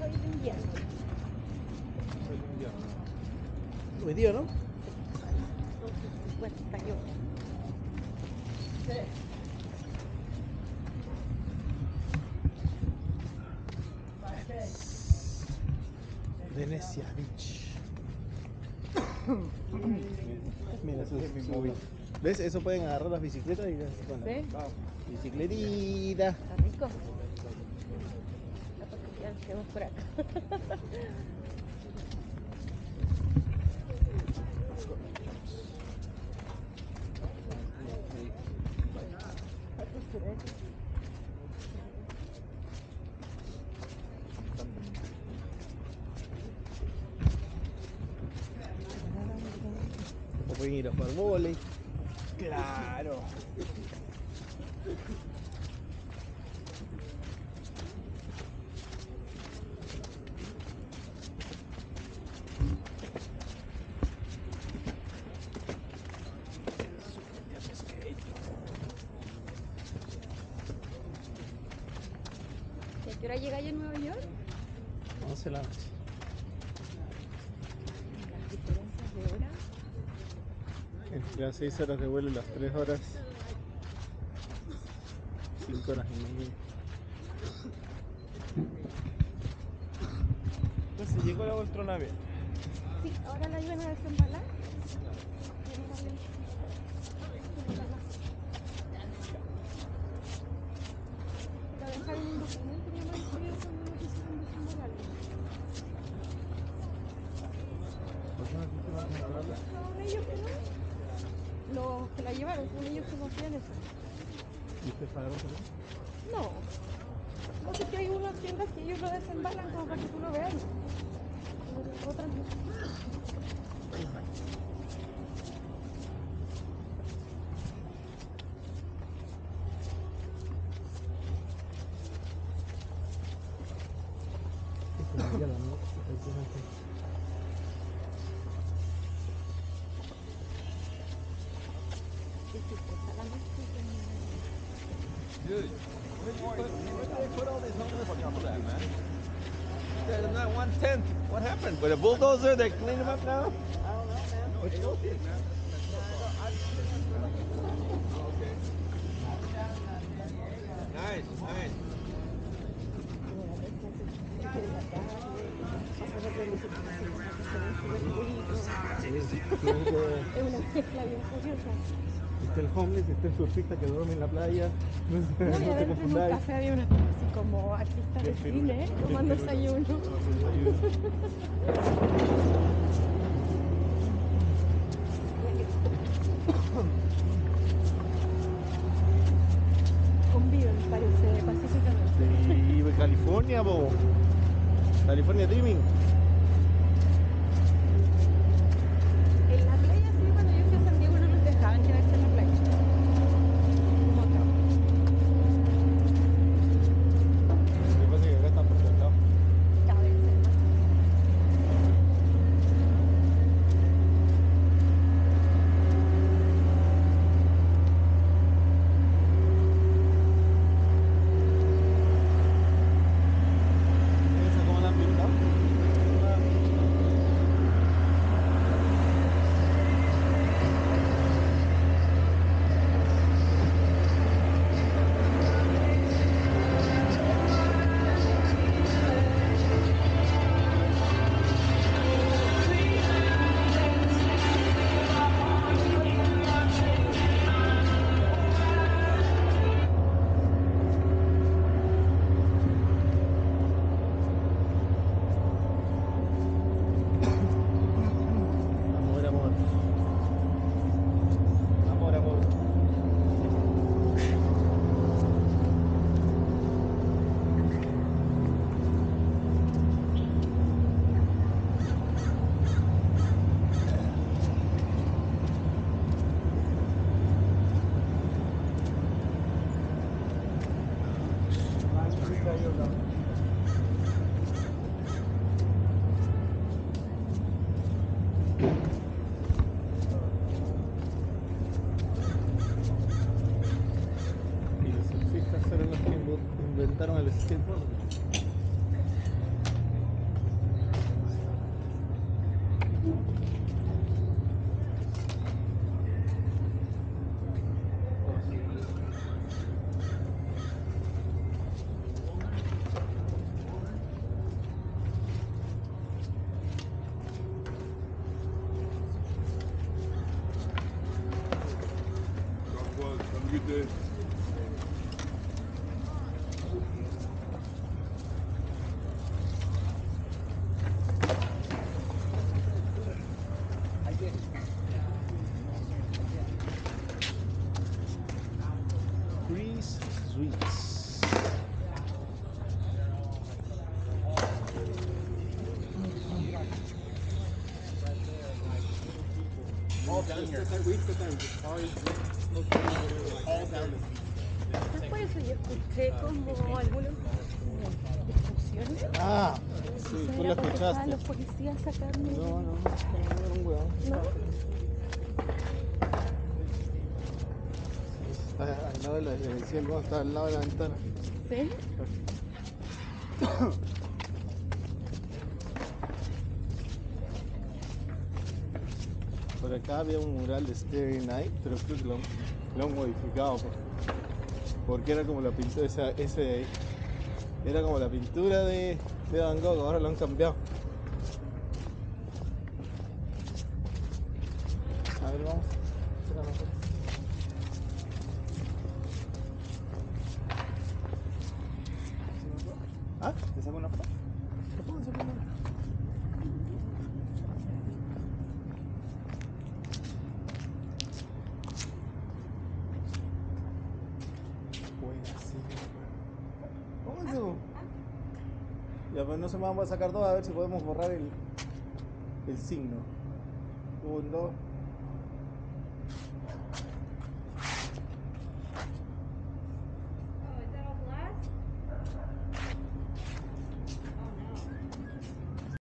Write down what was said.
soy de invierno. Soy de invierno. Hoy día, ¿no? 58. Venecia Beach. Mira, eso es mi móvil. ¿Ves? Eso pueden agarrar las bicicletas y bueno, ¿Sí? bicicletita. Está rico. Capaz que ya nos quedamos por acá. O pueden ir a jugar vóley. Claro. ¿Y a qué hora llegáis en Nueva York? 11 de la noche. Las diferencias de hora. Entre las 6 horas de vuelo y las 3 horas. 5 horas y media. Entonces llegó la Voltronave. Sí, ahora la iban a desembalar. La dejaron un documento, mi mamá escribió cuando no quisieron desembalarla. ¿Por qué no quisieron desembalarla? Son ellos que no. Los que la llevaron, son ellos que no hacían eso. ¿Y ustedes pagaron por eso? No. No sé que hay unas tiendas que ellos lo desembalan como para que tú lo veas. Otras no. Dude, where did they put all these homeless people at, man? They're not 1/10. What happened? With a bulldozer, they clean them up now? I don't know, man. No, it's okay, man. Okay. Nice, nice. Es una mezcla bien curiosa. Está el homeless, está el surfista que duerme en la playa. No, y No te adentro en un confundáis. café había una así como artistas de cine tomando desayuno. Conviven, parece, pacíficamente. Sí, California, bo. California Dreaming. En la playa sí, cuando yo fui a San Diego no nos dejaban quedarse en la playa. Como acá. Lo que pasa es que acá están protestados. Cada vez se más. ¿Esa cómo la han pintado? Amor, amor. Amor, amor. Y los surfistas fueron los que inventaron el skateboard. Grease Sweets. All down here. We put them bars, all down the Entonces, por eso yo escuché como algunas discusiones. Ah, sí, tú la Porque estaban escuchaste. los policías sacando. No, no, era un huevón. ¿No? Al lado de la decía el huevón estaba al lado de la ventana. ¿Sí? Por acá había un mural de Starry Night, pero creo que lo han modificado porque era como la pintura, era como la pintura de Van Gogh, ahora lo han cambiado. A ver, vamos. Espérame. ¿Ah? ¿Te saco una foto? ¿Te puedo sacar una? Buena, sí. ¿Cómo es eso? Ya, pues no se me vamos a sacar dos a ver si podemos borrar el signo. 1, 2.